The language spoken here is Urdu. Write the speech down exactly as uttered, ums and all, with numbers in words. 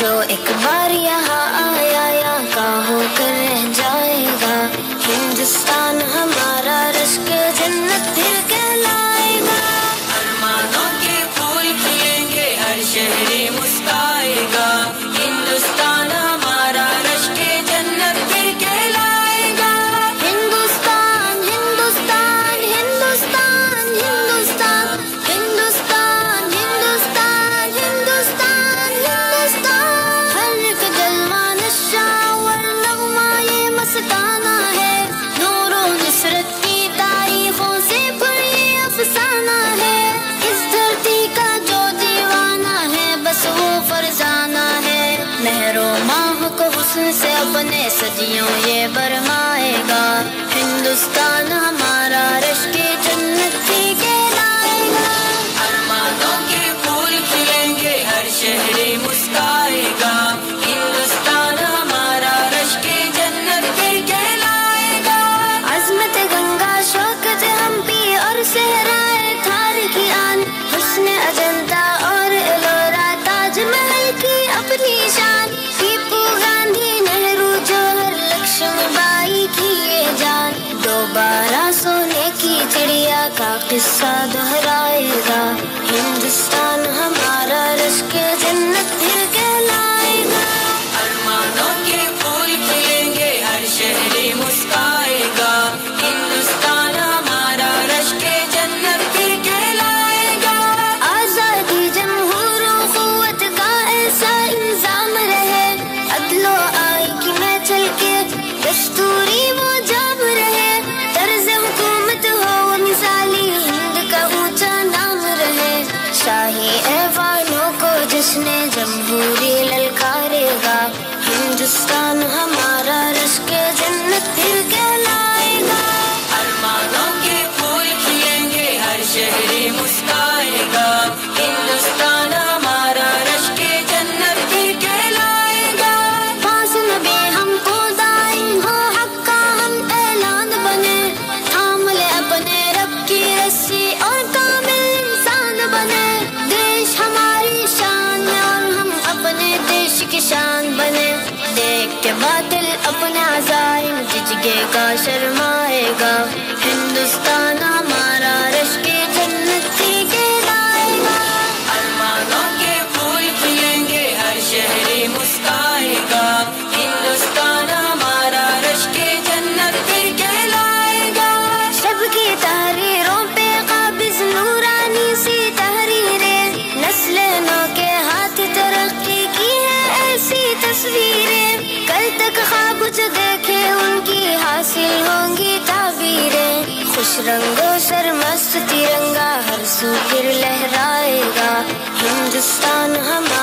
جو ایک بار یہاں آیا یا کا ہو کر رہ جائے گا. ہندوستان ہمارا رشک جنت پھر کہلائے گا. ارمانوں کے پھول کھلیں گے ہر شہری مسکرائے گا. ہندوستان ہمارا رشک جنت پھر کہلائے گا. ہندوستان ہندوستان ہندوستان ہندوستان ہندوستان ہندوستان ہندوستان ہندوستان. ہر ایک جلوہ نشہ اور نغمہ یہ مستانہ ہے. نور و نصرت کی تاریخوں سے پر یہ افسانہ ہے. اس دھرتی کا جو دیوانہ ہے بس وہ فرزانہ ہے. مہر و ماہ کو حسن سے اپنے صدیوں یہ برمائے گا. ہندوستان ہمارا رشک جنت بھی کہلائے گا. ارمانوں کے پھول کھلیں گے ہر شہری مسکرائے گا. ہندوستان ہمارا رشک جنت پھر کہلائے گا. عظمت گنگا شوکت ہمپی اور صحرائے تھار کی آن. حسن اجنتا اور ایلورا تاج محل کی اپنی شان. ٹیپو گاندھی نہرو جوہر لکشمی بائی کی یہ جان. دوبارہ سونے کی چڑیا کا قصہ دہرائے گا. ہندوستان ہمارا رشک جنت پھر کہلائے گا. ارمانوں کے پھول کھلیں گے ہر شہری مسکرائے گا. ہندوستان ہمارا رشک جنت پھر کہلائے گا. آزادی جمہور و قوت کا ایسا الزام رہے. عدل و آئی کی میں چل کے دستوری وہ جام رہے. طرز حکومت ہو مثالی ہند کا اونچا نام رہے. شاہی ایوانوں کو جشن جمہوری للکارے گا. ہندوستان ہمارا رشک جنت پھر کہلائے گا. ارمانوں کے پھول کھلیں گے ہر شہری مسکرائے گا. ہندوستان ہمارا رشک جنت پھر کہلائے گا. پاس نبی ہم کو دائم ہو حق کا ہم اعلان بنے. تھام لے اپنے رب کی رسی اور کامل انسان بنے. دیش ہماری شان ہے اور ہم اپنے دیش کی شان بنے. دیکھ کے باطل اپنے عزائم ججگے کا شرمائے گا. ہندوستان ہمارا رشک جنت بھی کہلائے گا. ارمانوں کے پھول کھلیں گے ہر شہری مسکرائے گا. ہندوستان ہمارا رشک جنت پھر کہلائے گا. شب کی تحریروں پہ قابض نورانی سی تحریریں. نسل نو کے ہاتھ ترقی کی ہے ایسی تصویریں. کل تک خواب جو دیکھے ان کی حاصل ہوں گی تعبیریں. خوش رنگو سرمست ترنگا ہر سو پھر لہرائے گا. ہندوستان ہمارا